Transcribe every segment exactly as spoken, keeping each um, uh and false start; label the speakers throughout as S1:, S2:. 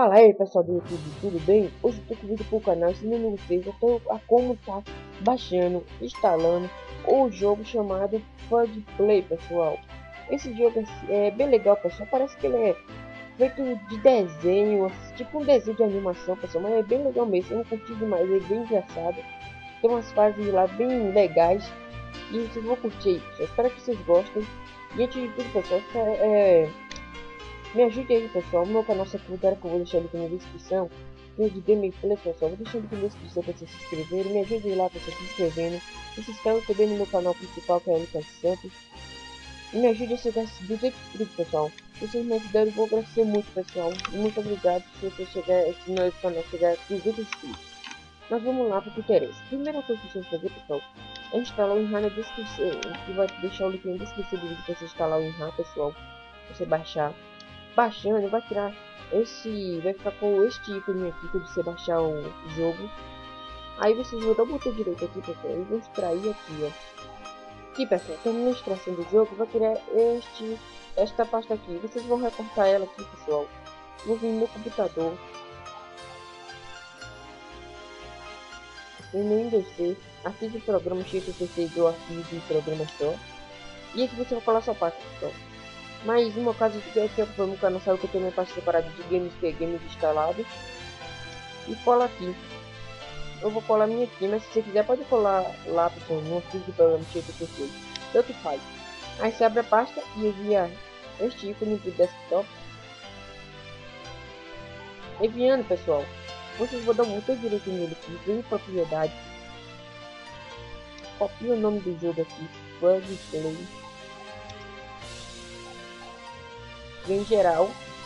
S1: Fala aí pessoal do YouTube, tudo bem? Hoje eu tô com um vídeo pro canal ensinando vocês a, to- a como tá baixando, instalando o jogo chamado Fudge Play, pessoal. Esse jogo é bem legal, pessoal, parece que ele é feito de desenho, tipo um desenho de animação, pessoal, mas é bem legal mesmo, eu não curti demais, é bem engraçado. Tem umas fases lá bem legais e vocês vão curtir aí, pessoal. Espero que vocês gostem. E antes de tudo, pessoal, é... me ajude aí, pessoal. No meu canal secundário, que eu vou deixar ele aqui na descrição. Tem de gameplay, pessoal. Vou deixar ele aqui na descrição para vocês se inscreverem. Me ajude aí lá, pessoal, se inscrevendo. E se inscreve também no meu canal principal, que é o Lucas Santos. E me ajude a chegar a duzentos inscritos, pessoal. Se vocês me ajudarem, eu vou agradecer muito, pessoal. Muito obrigado se você chegar, se meu canal chegar a duzentos inscritos. Mas vamos lá para o que interessa. Primeira coisa que você vai fazer, pessoal, é instalar o WinRAR na descrição. Que vai deixar o link na descrição do vídeo para você instalar o WinRAR, pessoal. Você baixar. Baixando, vai tirar esse, vai ficar com este ícone aqui para você baixar o jogo. Aí vocês vão dar o botão direito aqui, pessoal, e vão extrair aqui, ó. Aqui, pessoal, terminando a extração do jogo, vai tirar este, esta pasta aqui. Vocês vão recortar ela aqui, pessoal. Vou vir no computador, no Windows C, arquivo de programa, Shift C C ou arquivo de programa só. E aqui você vai colar sua pasta, pessoal. Mas no meu caso, aqui eu no canal sabe que eu tenho minha pasta separada de games, que é games instalados. E cola aqui. Eu vou colar minha aqui, mas se você quiser pode colar lá, pessoal, no arquivo de programa cheio de você. Tanto faz. Aí você abre a pasta e envia este ícone para o desktop. Enviando, pessoal, vocês vão dar um botão direito nele aqui, vem em propriedade. Copia o nome do jogo aqui, Fudge Play. Vem em geral.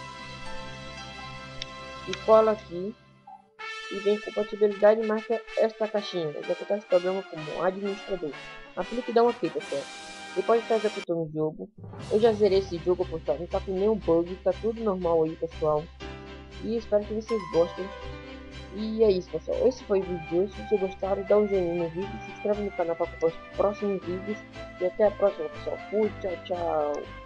S1: E cola aqui. E vem compatibilidade e marca esta caixinha. Executar esse programa como administrador. Aplique e dá um ok, pessoal. Você pode estar executando o jogo. Eu já zerei esse jogo, pessoal. Não tá com nenhum bug. Tá tudo normal aí, pessoal. E espero que vocês gostem. E é isso, pessoal. Esse foi o vídeo de hoje. Se vocês gostaram, dá um joinha no vídeo. Se inscreve no canal para acompanhar os próximos vídeos. E até a próxima, pessoal. Fui, tchau, tchau.